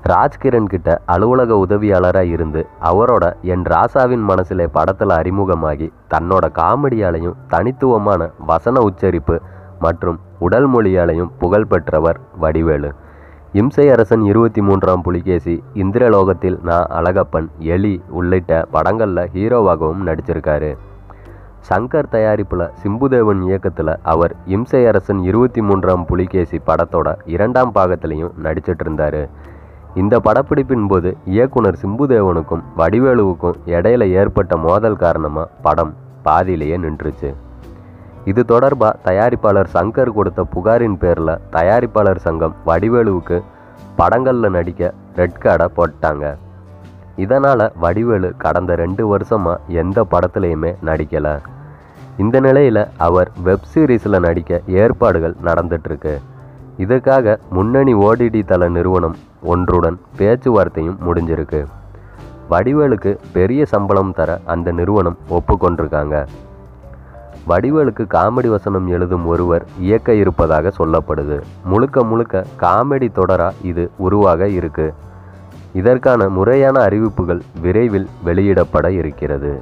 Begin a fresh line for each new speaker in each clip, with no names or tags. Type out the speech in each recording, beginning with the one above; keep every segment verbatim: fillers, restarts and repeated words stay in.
ராஜ்கிரண் கிட்ட அலுவலக உதவியாளராக இருந்து அவரோட என் ராசாவின் மனசிலே படத்தில் அறிமுகமாகி தன்னோட காமெடியாலையும் தனித்துவமான வசன உச்சரிப்பு மற்றும் உடல் மொழியாலையும் புகழ்பெற்றவர் வடிவேலு. இம்சை அரசன், இருபத்தி மூன்றாம் புலிகேசி, இந்திரலோகத்தில் நான் அழகப்பன், எலி உள்ளிட்ட படங்களில் ஹீரோவாகவும் நடிச்சிருக்காரு. சங்கர் தயாரிப்பில் சிம்புதேவன் இயக்கத்தில் அவர் இம்சை அரசன், இருபத்தி மூன்றாம் புலிகேசி படத்தோட இரண்டாம் பாகத்திலையும் நடிச்சிட்டு இருந்தார். இந்த படப்பிடிப்பின் போது இயக்குனர் சிம்புதேவனுக்கும் வடிவேலுவுக்கும் இடையில ஏற்பட்ட மோதல் காரணமாக படம் பாதியிலேயே நின்றுச்சு. இது தொடர்பாக தயாரிப்பாளர் சங்கர் கொடுத்த புகாரின் பேரில் தயாரிப்பாளர் சங்கம் வடிவேலுவுக்கு படங்களில் நடிக்க ரெட் கார்டை போட்டாங்க. இதனால் வடிவேலு கடந்த ரெண்டு வருஷமாக எந்த படத்துலையுமே நடிக்கலை. இந்த நிலையில் அவர் வெப் சீரிஸில் நடிக்க ஏற்பாடுகள் நடந்துட்டுருக்கு. இதற்காக முன்னணி ஓடிடி தள நிறுவனம் ஒன்றுடன் பேச்சுவார்த்தையும் முடிஞ்சிருக்கு. வடிவேலுக்கு பெரிய சம்பளம் தர அந்த நிறுவனம் ஒப்புக்கொண்டிருக்காங்க. வடிவேலுக்கு காமெடி வசனம் எழுதும் ஒருவர் இயக்க இருப்பதாக சொல்லப்படுது. முழுக்க முழுக்க காமெடி தொடராக இது உருவாக இருக்கு. இதற்கான முறையான அறிவிப்புகள் விரைவில் வெளியிடப்பட இருக்கிறது.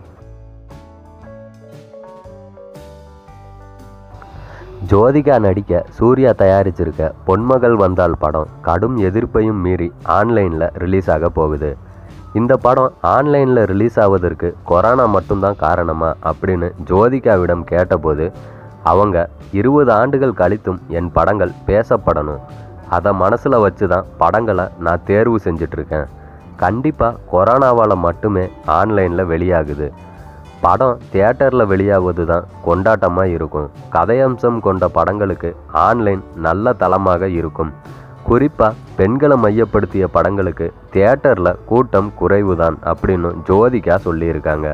ஜோதிகா நடிக்க சூர்யா தயாரிச்சிருக்க பொன்மகள் வந்தால் படம் கடும் எதிர்ப்பையும் மீறி ஆன்லைனில் ரிலீஸ் ஆக போகுது. இந்த படம் ஆன்லைனில் ரிலீஸ் ஆவதற்கு கொரோனா மட்டும்தான் காரணமா அப்படின்னு ஜோதிகாவிடம் கேட்டபோது அவங்க இருபது ஆண்டுகள் கழித்தும் என் படங்கள் பேசப்படணும், அதை மனசில் வச்சு தான் படங்களை நான் தேர்வு செஞ்சிட்ருக்கேன். கண்டிப்பாக கொரோனாவால் மட்டுமே ஆன்லைனில் வெளியாகுது. படம் தியேட்டரில் வெளியாவது தான் கொண்டாட்டமாக இருக்கும். கதையம்சம் கொண்ட படங்களுக்கு ஆன்லைன் நல்ல தளமாக இருக்கும். குறிப்பாக பெண்களை மையப்படுத்திய படங்களுக்கு தியேட்டரில் கூட்டம் குறைவுதான் அப்படின்னு ஜோதிகா சொல்லியிருக்காங்க.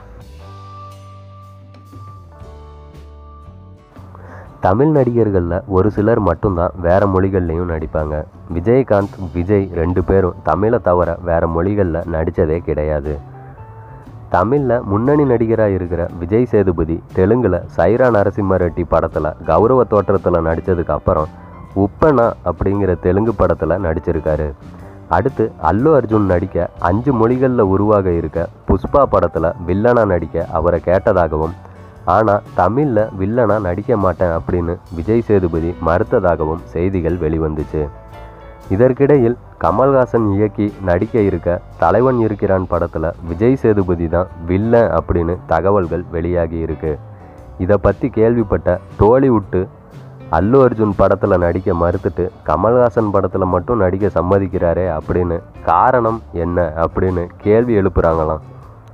தமிழ் நடிகர்களில் ஒரு சிலர் மட்டும்தான் வேறு மொழிகள்லையும் நடிப்பாங்க. விஜயகாந்த், விஜய் ரெண்டு பேரும் தமிழை தவிர வேறு மொழிகளில் நடித்ததே கிடையாது. தமிழில் முன்னணி நடிகராக இருக்கிற விஜய் சேதுபதி தெலுங்கில் சைரா நரசிம்ம ரெட்டி படத்தில் கௌரவ தோற்றத்தில் நடித்ததுக்கு அப்புறம் உப்பனா அப்படிங்கிற தெலுங்கு படத்தில் நடிச்சிருக்காரு. அடுத்து அல்லு அர்ஜுன் நடிக்க அஞ்சு மொழிகளில் உருவாக இருக்க புஷ்பா படத்தில் வில்லனா நடிக்க அவரை கேட்டதாகவும், ஆனால் தமிழில் வில்லனா நடிக்க மாட்டேன் அப்படின்னு விஜய் சேதுபதி மறுத்ததாகவும் செய்திகள் வெளிவந்துச்சு. இதற்கிடையில் கமல்ஹாசன் இயக்கி நடிக்க இருக்க தலைவன் இருக்கிறான் படத்தில் விஜய் சேதுபதி தான் வில்லன் அப்படின்னு தகவல்கள் வெளியாகி இருக்கு. இதை பற்றி கேள்விப்பட்ட டோலிவுட்டு அல்லு அர்ஜுன் படத்தில் நடிக்க மறுத்துட்டு கமல்ஹாசன் படத்தில் மட்டும் நடிக்க சம்மதிக்கிறாரே அப்படின்னு காரணம் என்ன அப்படின்னு கேள்வி எழுப்புறாங்களாம்.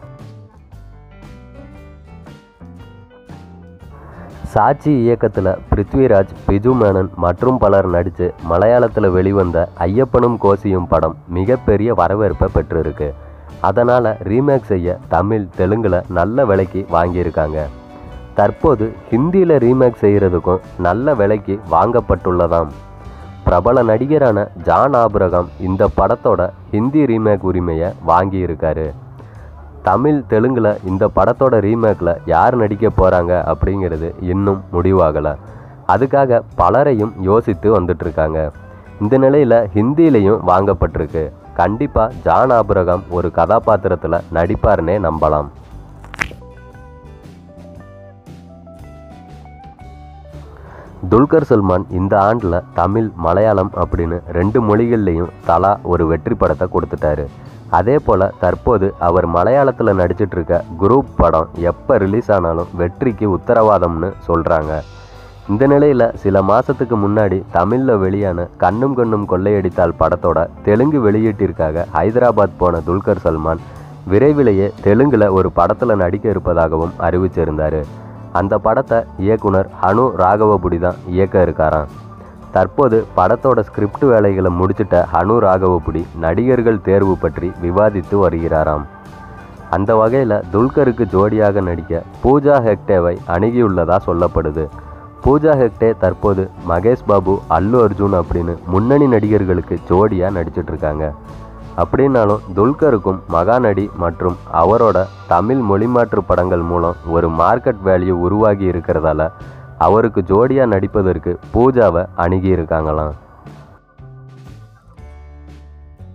சாட்சி இயக்கத்தில் பிருத்விராஜ், பிஜு மேனன் மற்றும் பலர் நடித்து மலையாளத்தில் வெளிவந்த ஐயப்பனும் கோசியும் படம் மிகப்பெரிய வரவேற்பை பெற்றிருக்கு. அதனால் ரீமேக் செய்ய தமிழ், தெலுங்கில் நல்ல விலைக்கு வாங்கியிருக்காங்க. தற்போது ஹிந்தியில் ரீமேக் செய்கிறதுக்கும் நல்ல விலைக்கு வாங்கப்பட்டுள்ளதாம். பிரபல நடிகரான ஜான் ஆபிரகாம் இந்த படத்தோட ஹிந்தி ரீமேக் உரிமையை வாங்கியிருக்காரு. தமிழ், தெலுங்கில் இந்த படத்தோட ரீமேக்கில் யார் நடிக்க போகிறாங்க அப்படிங்கிறது இன்னும் முடிவாகலை. அதுக்காக பலரையும் யோசித்து வந்துட்டுருக்காங்க. இந்த நிலையில் ஹிந்திலையும் வாங்கப்பட்டிருக்கு. கண்டிப்பாக ஜான் ஆபிரகாம் ஒரு கதாபாத்திரத்தில் நடிப்பார்னே நம்பலாம். துல்கர் சல்மான் இந்த ஆண்டில் தமிழ், மலையாளம் அப்படின்னு ரெண்டு மொழிகள்லேயும் தலா ஒரு வெற்றி படத்தை கொடுத்துட்டாரு. அதே போல் தற்போது அவர் மலையாளத்தில் நடிச்சிட்ருக்க குரூப் படம் எப்போ ரிலீஸ் ஆனாலும் வெற்றிக்கு உத்தரவாதம்னு சொல்கிறாங்க. இந்த நிலையில் சில மாதத்துக்கு முன்னாடி தமிழில் வெளியான கண்ணும் கண்ணும் கொள்ளையடித்தால் படத்தோட தெலுங்கு வெளியீட்டிற்காக ஹைதராபாத் போன துல்கர் சல்மான் விரைவிலேயே தெலுங்கில் ஒரு படத்தில் நடிக்க இருப்பதாகவும் அறிவிச்சிருந்தார். அந்த படத்தை இயக்குனர் ஹனு ராகவபுடி தான் இயக்க இருக்காராம். தற்போது படத்தோட ஸ்கிரிப்ட் வேலைகளை முடிச்சிட்ட ஹனு ராகவபுடி நடிகர்கள் தேர்வு பற்றி விவாதித்து வருகிறாராம். அந்த வகையில் துல்கருக்கு ஜோடியாக நடிக்க பூஜா ஹெக்டேவை அணுகியுள்ளதாக சொல்லப்படுது. பூஜா ஹெக்டே தற்போது மகேஷ் பாபு, அல்லு அர்ஜுன் அப்படின்னு முன்னணி நடிகர்களுக்கு ஜோடியாக நடிச்சிட்ருக்காங்க. அப்படின்னாலும் துல்கருக்கும் மகாநடி மற்றும் அவரோட தமிழ் மொழிமாற்று படங்கள் மூலம் ஒரு மார்க்கெட் வேல்யூ உருவாகி இருக்கிறதால அவருக்கு ஜோடியாக நடிப்பதற்கு பூஜாவை அணுகி இருக்காங்களாம்.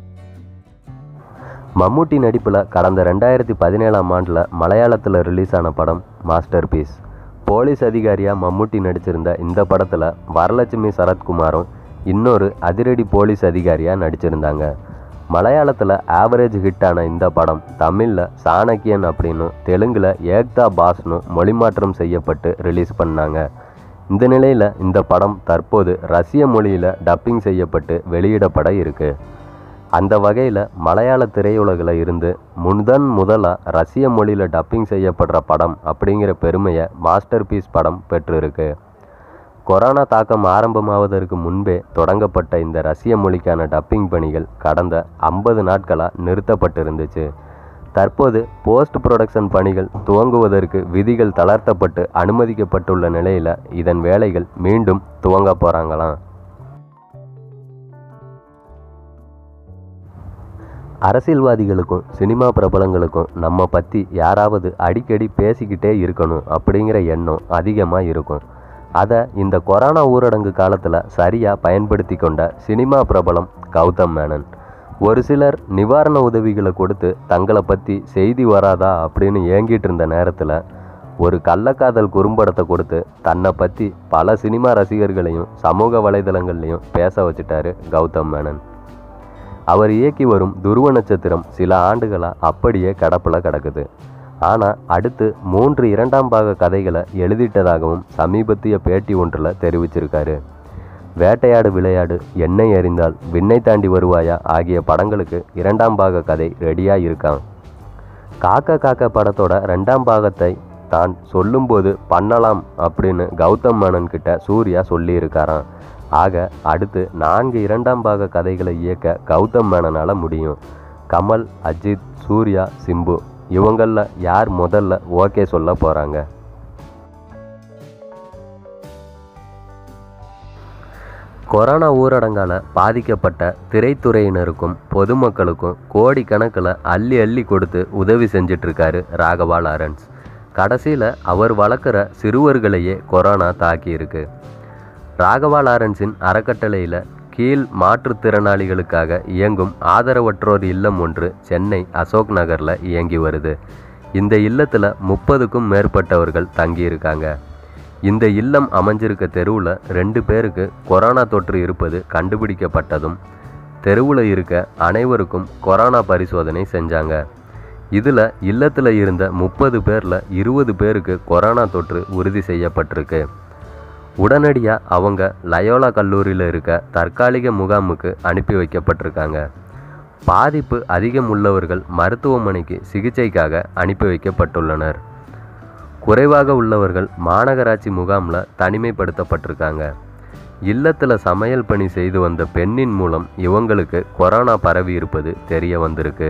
மம்முட்டி நடிப்பில் கடந்த ரெண்டாயிரத்தி பதினேழாம் ஆண்டில் மலையாளத்தில் ரிலீஸ் ஆன படம் மாஸ்டர் பீஸ். போலீஸ் அதிகாரியாக மம்முட்டி நடிச்சிருந்த இந்த படத்தில் வரலட்சுமி சரத்குமாரும் இன்னொரு அதிரடி போலீஸ் அதிகாரியாக நடிச்சிருந்தாங்க. மலையாளத்தில் ஆவரேஜ் ஹிட்டான இந்த படம் தமிழில் சாணக்கியன் அப்படின்னும் தெலுங்கில் ஏக்தா பாஸ்னு மொழிமாற்றம் செய்யப்பட்டு ரிலீஸ் பண்ணாங்க. இந்த நிலையில் இந்த படம் தற்போது ரஷ்ய மொழியில் டப்பிங் செய்யப்பட்டு வெளியிடப்பட இருக்கு. அந்த வகையில் மலையாள திரையுலகில் இருந்து முதன் முதலாக ரஷ்ய மொழியில் டப்பிங் செய்யப்படுற படம் அப்படிங்கிற பெருமையை மாஸ்டர் பீஸ் படம் பெற்றிருக்கு. கொரோனா தாக்கம் ஆரம்பமாவதற்கு முன்பே தொடங்கப்பட்ட இந்த ரஷ்ய மொழிக்கான டப்பிங் பணிகள் கடந்த ஐம்பது நாட்களாக நிறுத்தப்பட்டிருந்துச்சு. தற்போது போஸ்ட் ப்ரொடக்ஷன் பணிகள் துவங்குவதற்கு விதிகள் தளர்த்தப்பட்டு அனுமதிக்கப்பட்டுள்ள நிலையில் இதன் வேலைகள் மீண்டும் துவங்க போகிறாங்களாம். அரசியல்வாதிகளுக்கும் சினிமா பிரபலங்களுக்கும் நம்ம பற்றி யாராவது அடிக்கடி பேசிக்கிட்டே இருக்கணும் அப்படிங்கிற எண்ணம் அதிகமாக இருக்கும். அதை இந்த கொரோனா ஊரடங்கு காலத்தில் சரியாக பயன்படுத்தி கொண்ட சினிமா பிரபலம் கௌதம் மேனன். ஒரு சிலர் நிவாரண உதவிகளை கொடுத்து தங்களை பற்றி செய்தி வராதா அப்படின்னு ஏங்கிட்டு இருந்த நேரத்தில் ஒரு கள்ளக்காதல் குறும்படத்தை கொடுத்து தன்னை பற்றி பல சினிமா ரசிகர்களையும் சமூக வலைதளங்கள்லையும் பேச வச்சுட்டாரு கௌதம் மேனன். அவர் இயக்கி வரும் துருவ நட்சத்திரம் சில ஆண்டுகளாக அப்படியே கடப்பில் கிடக்குது. ஆனால் அடுத்து மூன்று இரண்டாம் பாக கதைகளை எழுதிட்டதாகவும் சமீபத்திய பேட்டி ஒன்றில் தெரிவிச்சிருக்காரு. வேட்டையாடு விளையாடு, என்னை அறிந்தால், விண்ணை தாண்டி வருவாயா ஆகிய படங்களுக்கு இரண்டாம் பாக கதை ரெடியாக இருக்கான். காக்கா காக்கா படத்தோட ரெண்டாம் பாகத்தை தான் சொல்லும்போது பண்ணலாம் அப்படின்னு கௌதம் மேனன் கிட்ட சூர்யா சொல்லியிருக்காராம். ஆக அடுத்து நான்கு இரண்டாம் பாக கதைகளை இயக்க கௌதம் மேனனால் முடியும். கமல், அஜித், சூர்யா, சிம்பு இவங்களில் யார் முதல்ல ஓகே சொல்ல போகிறாங்க? கொரோனா ஊரடங்கால் பாதிக்கப்பட்ட திரைத்துறையினருக்கும் பொதுமக்களுக்கும் கோடிக்கணக்கில் அள்ளி அள்ளி கொடுத்து உதவி செஞ்சிட்ருக்காரு ராகவா லாரன்ஸ். கடைசியில் அவர் வளர்க்குற சிறுவர்களையே கொரோனா தாக்கியிருக்கு. ராகவா லாரன்ஸின் அறக்கட்டளையில் கீழ் மாற்றுத்திறனாளிகளுக்காக இயங்கும் ஆதரவற்றோர் இல்லம் ஒன்று சென்னை அசோக் நகரில் இயங்கி வருது. இந்த இல்லத்தில் முப்பதுக்கும் மேற்பட்டவர்கள் தங்கியிருக்காங்க. இந்த இல்லம் அமைஞ்சிருக்க தெருவில் ரெண்டு பேருக்கு கொரோனா தொற்று இருப்பது கண்டுபிடிக்கப்பட்டதும் தெருவில் இருக்க அனைவருக்கும் கொரோனா பரிசோதனை செஞ்சாங்க. இதில் இல்லத்தில் இருந்த முப்பது பேரில் இருபது பேருக்கு கொரோனா தொற்று உறுதி செய்யப்பட்டிருக்கு. உடனடியாக அவங்க லயோலா கல்லூரியில் இருக்க தற்காலிக முகாமுக்கு அனுப்பி வைக்கப்பட்டிருக்காங்க. பாதிப்பு அதிகம் உள்ளவர்கள் மருத்துவமனைக்கு சிகிச்சைக்காக அனுப்பி வைக்கப்பட்டுள்ளனர். குறைவாக உள்ளவர்கள் மாநகராட்சி முகாமில் தனிமைப்படுத்தப்பட்டிருக்காங்க. இல்லத்தில் சமையல் பணி செய்து வந்த பெண்ணின் மூலம் இவங்களுக்கு கொரோனா பரவி இருப்பது தெரிய வந்திருக்கு.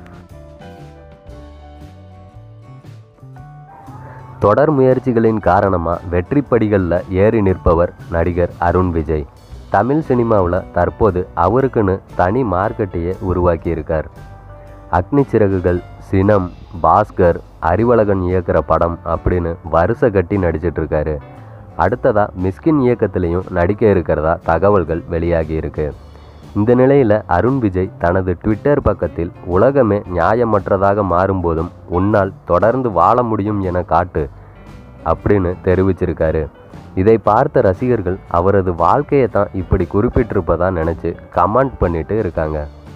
தொடர் முயற்சிகளின் காரணமாக வெற்றிப்படிகளில் ஏறி நிற்பவர் நடிகர் அருண் விஜய். தமிழ் சினிமாவில் தற்போது அவருக்குன்னு தனி மார்க்கெட்டையே உருவாக்கியிருக்கார். அக்னி சிறகுகள், சினம், பாஸ்கர், அறிவழகன் இயக்கிற படம் அப்படின்னு வருஷ கட்டி நடிச்சிட்ருக்காரு. அடுத்ததாக மிஸ்கின் இயக்கத்திலையும் நடிக்க இருக்கிறதா தகவல்கள் வெளியாகி இருக்கு. இந்த நிலையில் அருண் விஜய் தனது ட்விட்டர் பக்கத்தில் உலகமே நியாயமற்றதாக மாறும்போதும் உன்னால் தொடர்ந்து வாழ முடியும் என காட்டு அப்படின்னு தெரிவிச்சிருக்காரு. இதை பார்த்த ரசிகர்கள் அவரது வாழ்க்கையை தான் இப்படி குறிப்பிட்டிருப்பதா நினச்சி கமெண்ட் பண்ணிட்டு இருக்காங்க.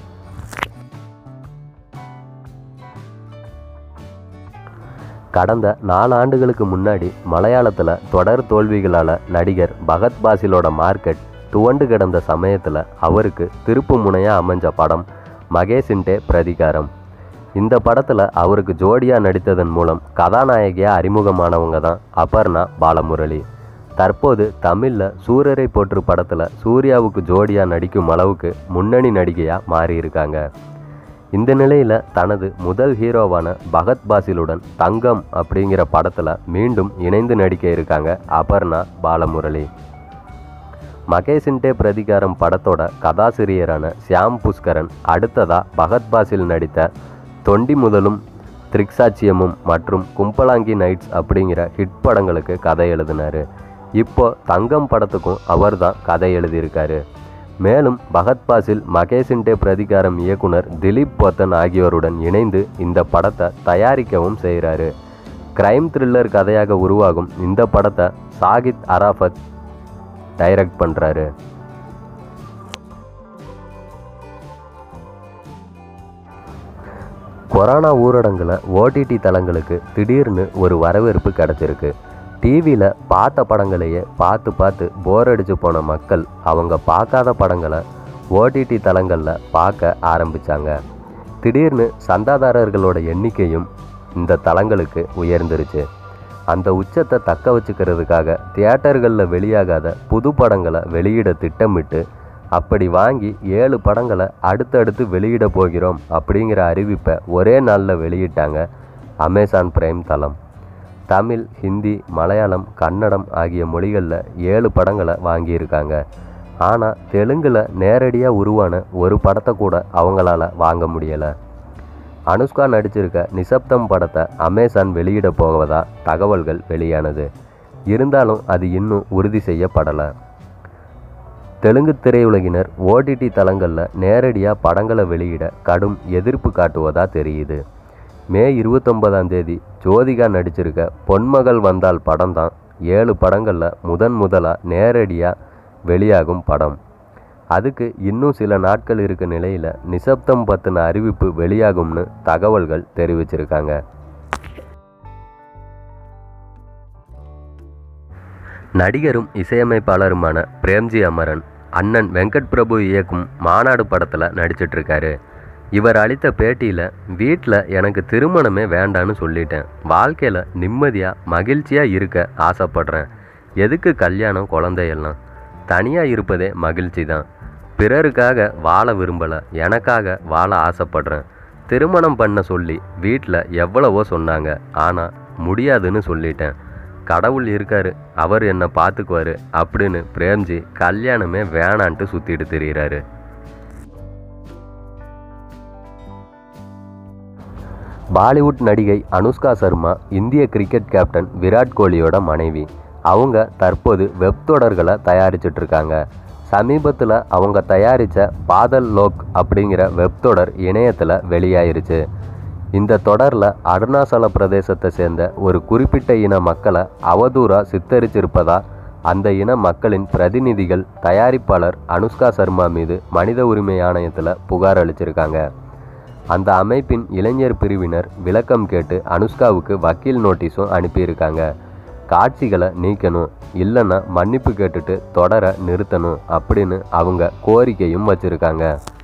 கடந்த நாலு ஆண்டுகளுக்கு முன்னாடி மலையாளத்தில் தொடர் தோல்விகளால் நடிகர் பகத் பாசிலோட மார்க்கெட் துவண்டு கிடந்த சமயத்தில் அவருக்கு திருப்பு முனையாக அமைஞ்ச படம் மகேஷின்டே பிரதிகாரம். இந்த படத்தில் அவருக்கு ஜோடியாக நடித்ததன் மூலம் கதாநாயகியாக அறிமுகமானவங்க தான் அபர்ணா பாலமுரளி. தற்போது தமிழில் சூரரை போற்று படத்தில் சூர்யாவுக்கு ஜோடியாக நடிக்கும் அளவுக்கு முன்னணி நடிகையாக மாறியிருக்காங்க. இந்த நிலையில் தனது முதல் ஹீரோவான பகத் பாசிலுடன் தங்கம் அப்படிங்கிற படத்தில் மீண்டும் இணைந்து நடிக்க இருக்காங்க அபர்ணா பாலமுரளி. மகேஷின்டே பிரதிகாரம் படத்தோட கதாசிரியரான ஷியாம் புஷ்கரன் அடுத்ததாக பகத் பாசில் நடித்த தொண்டி முதலும், திரிக்சாட்சியமும் மற்றும் கும்பலாங்கி நைட்ஸ் அப்படிங்கிற ஹிட் படங்களுக்கு கதை எழுதினார். இப்போ தங்கம் படத்துக்கும் அவர் தான் கதை எழுதியிருக்காரு. மேலும் பகத் பாசில், மகேஷின்டே பிரதிகாரம் இயக்குனர் திலீப் போத்தன் ஆகியோருடன் இணைந்து இந்த படத்தை தயாரிக்கவும் செய்கிறாரு. கிரைம் த்ரில்லர் கதையாக உருவாகும் இந்த படத்தை சாகித் அராஃபத் டைரக்ட் பண்ணுறாரு. கொரோனா ஊரடங்கில் ஓடிடி தளங்களுக்கு திடீர்னு ஒரு வரவேற்பு கிடச்சிருக்கு. டிவியில் பார்த்த படங்களையே பார்த்து பார்த்து போர் அடித்து போன மக்கள் அவங்க பார்க்காத படங்களை ஓடிடி தளங்களில் பார்க்க ஆரம்பித்தாங்க. திடீர்னு சந்தாதாரர்களோட எண்ணிக்கையும் இந்த தளங்களுக்கு உயர்ந்துருச்சு. அந்த உச்சத்தை தக்க வச்சுக்கிறதுக்காக தியேட்டர்களில் வெளியாகாத புது படங்களை வெளியிட திட்டமிட்டு அப்படி வாங்கி ஏழு படங்களை அடுத்தடுத்து வெளியிட போகிறோம் அப்படிங்கிற அறிவிப்பை ஒரே நாளில் வெளியிட்டாங்க அமேசான் பிரைம் தளம். தமிழ், ஹிந்தி, மலையாளம், கன்னடம் ஆகிய மொழிகளில் ஏழு படங்களை வாங்கியிருக்காங்க. ஆனால் தெலுங்கில் நேரடியாக உருவான ஒரு படத்தை கூட அவங்களால வாங்க முடியலை. அனுஷ்கா நடிச்சிருக்க நிசப்தம் படத்தை அமேசான் வெளியிட போவதா தகவல்கள் வெளியானது. இருந்தாலும் அது இன்னும் உறுதி செய்யப்படலை. தெலுங்கு திரையுலகினர் ஓடிடி தளங்களில் நேரடியாக படங்களை வெளியிட கடும் எதிர்ப்பு காட்டுவதா தெரியுது. மே இருபத்தொன்பதாம் தேதி ஜோதிகா நடிச்சிருக்க பொன்மகள் வந்தால் படம் தான் ஏழு படங்களில் முதன் முதலாக நேரடியாக வெளியாகும் படம். அதுக்கு இன்னும் சில நாட்கள் இருக்க நிலையில் நிசப்தம் பற்றின அறிவிப்பு வெளியாகும்னு தகவல்கள் தெரிவிச்சிருக்காங்க. நடிகரும் இசையமைப்பாளருமான பிரேம்ஜி அமரன் அண்ணன் வெங்கட் பிரபு இயக்கும் மாநாடு படத்தில் நடிச்சிட்ருக்காரு. இவர் அளித்த பேட்டியில், வீட்டில் எனக்கு திருமணமே வேண்டான்னு சொல்லிட்டேன். வாழ்க்கையில் நிம்மதியாக மகிழ்ச்சியாக இருக்க ஆசைப்படுறேன். எதுக்கு கல்யாணம், குழந்தையெல்லாம்? தனியாக இருப்பதே மகிழ்ச்சி தான். பிறருக்காக வாழ விரும்பலை, எனக்காக வாழ ஆசைப்படுறேன். திருமணம் பண்ண சொல்லி வீட்டில் எவ்வளவோ சொன்னாங்க, ஆனால் முடியாதுன்னு சொல்லிட்டேன். கடவுள் இருக்காரு, அவர் என்னை பார்த்துக்குவார் அப்படின்னு பிரேம்ஜி கல்யாணமே வேணான்ட்டு சுற்றிட்டு திரிகிறாரு. பாலிவுட் நடிகை அனுஷ்கா சர்மா இந்திய கிரிக்கெட் கேப்டன் விராட் கோலியோட மனைவி. அவங்க தற்போது வெப் தொடர்களை தயாரிச்சிட்ருக்காங்க. சமீபத்தில் அவங்க தயாரித்த பாதல் லோக் அப்படிங்கிற வெப் தொடர் இணையத்தில் வெளியாயிருச்சு. இந்த தொடரில் அருணாச்சல பிரதேசத்தை சேர்ந்த ஒரு குறிப்பிட்ட இன மக்களை அவதூறாக சித்தரிச்சிருப்பதா அந்த இன மக்களின் பிரதிநிதிகள் தயாரிப்பாளர் அனுஷ்கா சர்மா மீது மனித உரிமை ஆணையத்தில் புகார் அளிச்சிருக்காங்க. அந்த அமைப்பின் இளைஞர் பிரிவினர் விளக்கம் கேட்டு அனுஷ்காவுக்கு வக்கீல் நோட்டீஸும் அனுப்பியிருக்காங்க. காட்சிகளை நீக்கணும், இல்லைன்னா மன்னிப்பு கேட்டுட்டு தொடர நிறுத்தணும் அப்படின்னு அவங்க கோரிக்கையும் வச்சுருக்காங்க.